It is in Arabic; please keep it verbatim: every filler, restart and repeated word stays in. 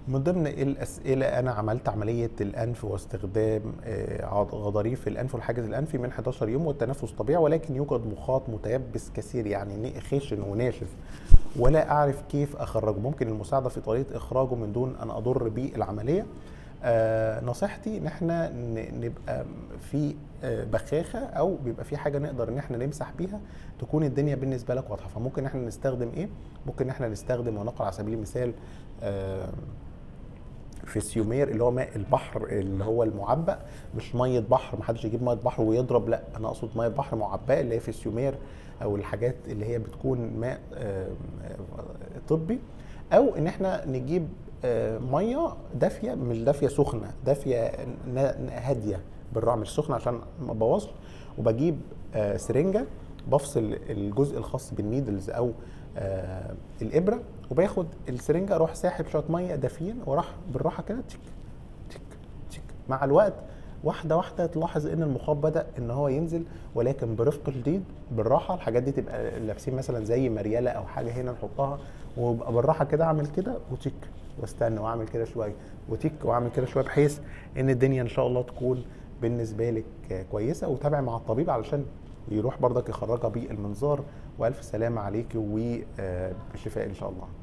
من ضمن الاسئله انا عملت عمليه الانف واستخدام آه، عض- غضاريف الانف والحاجز الانفي من حداشر يوم والتنفس طبيعي، ولكن يوجد مخاط متيبس كثير يعني ن- خشن وناشف، ولا اعرف كيف اخرجه. ممكن المساعده في طريقه اخراجه من دون ان اضر بالعمليه. آه نصيحتي ان احنا ن- نبقى في آه، بخاخه، او بيبقى في حاجه نقدر ان احنا نمسح بيها تكون الدنيا بالنسبه لك واضحه. فممكن احنا نستخدم ايه؟ ممكن احنا نستخدم، ونقل على سبيل المثال، آه فيسيومير اللي هو ماء البحر اللي هو المعبأ، مش ميه بحر. محدش يجيب ميه بحر ويضرب، لا، انا اقصد ميه بحر معبأة اللي هي فيسيومير، او الحاجات اللي هي بتكون ماء آه، آه، طبي. او ان احنا نجيب آه، ميه دافيه، مش دافيه سخنه، دافيه ن- هاديه بالراحه، مش سخنه عشان ما ابوظش. وبجيب آه، سرنجه، بفصل الجزء الخاص بالنيدلز او آه، الابره، وباخد السرنجه اروح ساحب شويه ميه دافيين، وراح بالراحه كده تشك تشك تشك. مع الوقت واحده واحده تلاحظ ان المخاط بدا ان هو ينزل، ولكن برفق شديد بالراحه. الحاجات دي تبقى لابسين مثلا زي مرياله او حاجه هنا نحطها، وابقى بالراحه كده اعمل كده وتشك، واستنى واعمل كده شويه وتك واعمل كده شويه، بحيث ان الدنيا ان شاء الله تكون بالنسبه لك كويسه. وتابع مع الطبيب علشان يروح برضك يخرجها بالمنظار. والف سلامه عليك وبالشفاء ان شاء الله.